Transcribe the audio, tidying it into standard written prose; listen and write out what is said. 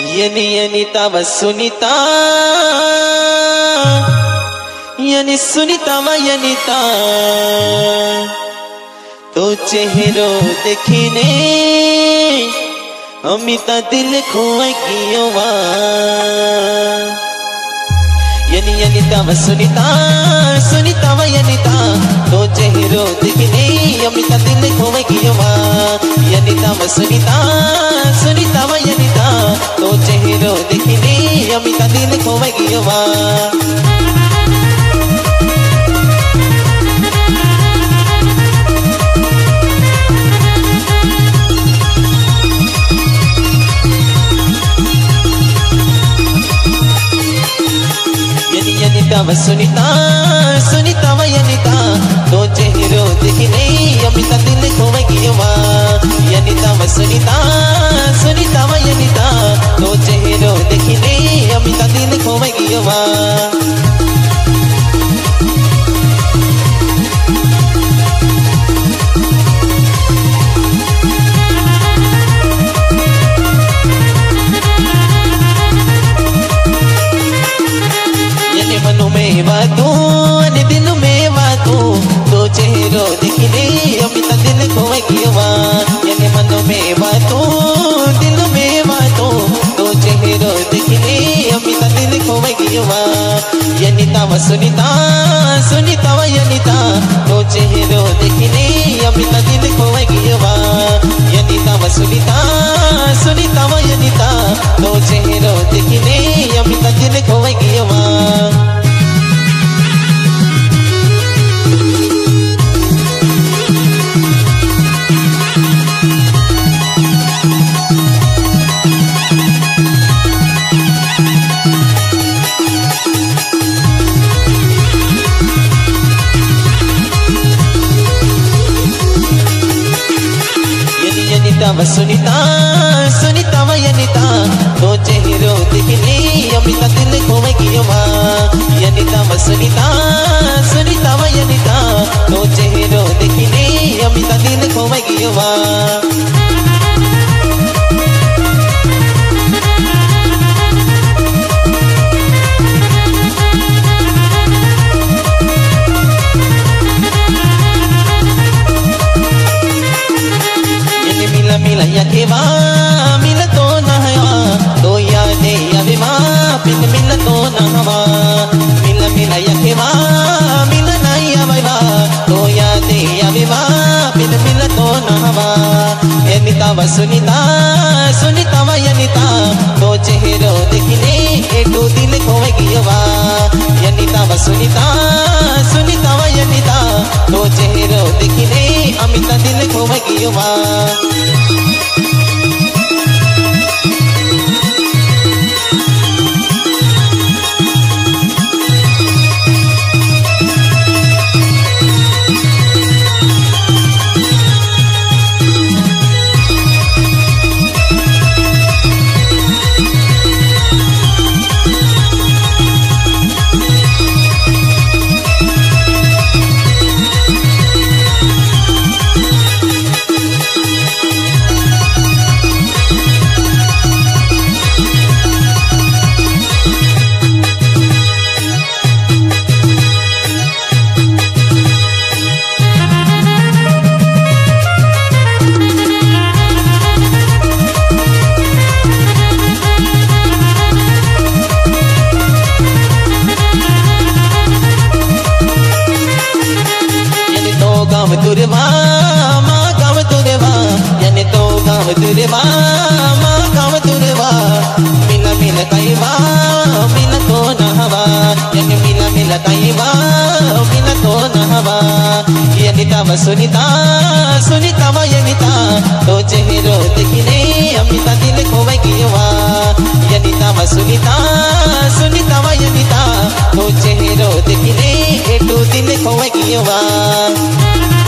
अनिता व सुनीता सुनीता व अनिता तो चेहरो देखने अमिता दिल खोए कियो अनिता व सुनीता सुनीता व अनिता तो चेहरो देखने अमिता दिल खोए कियो अनिता व सुनीता सुनीता व अनिता तो चेहरो देखने अमिता दिल खोए कियो अनिता व सुनीता सुनीता व अनिता तो चेहरो देखने अमिता दिल खोए कियो अनिता व सुनीता सुनीता व अनिता तो चेहरो देखने अमिता दिल खोए कियो मनो में बातों अने दिल में बातों तो चेहरो देखने अमिता दिल खोए कियो यानी मनो में बातों दिल में बातों तो चेहरो देखने अमिता दिल खोए कियो अनिता व सुनीता सुनीता व अनिता तो चेहरो देखने अमिता दिल खोए कियो अनिता व सुनीता सुनीता व अनिता तो चेहरो देखने अमिता दिल खोए कियो अनिता व सुनीता सुनीता व अनिता तो चेहरो देखने अमिता दिल खोए कियो अनिता व सुनीता सुनीता व अनिता तो चेहरो देखने अमिता दिल खोए कियो मिला यकेवा मिला तो न हवा तो यादे अभिमा पिन मिला तो न हवा मिला मिला यकेवा मिला नहीं अभिमा तो यादे अभिमा पिन मिला तो न हवा अनिता व सुनीता सुनीता व अनिता तो चेहरो देखने एटू दिल खोए कियो अनिता व सुनीता सुनीता व अनिता तो चेहरो देखने अमिता दिल खोए कियो गाँव तुरवा माँ गाँव तुरवा यानी तो गाँव तुरवा माँ गाँव तुरवा मिला मिला कैवा मिला तो न हवा यानी मिला मिला कैवा मिला तो न हवा अनिता व सुनीता सुनीता व अनिता तो चेहरो देखने अमिता दिल खोए कियो अनिता व सुनीता सुनीता व अनिता तो चेहरो देखने एटू दिल खोए कियो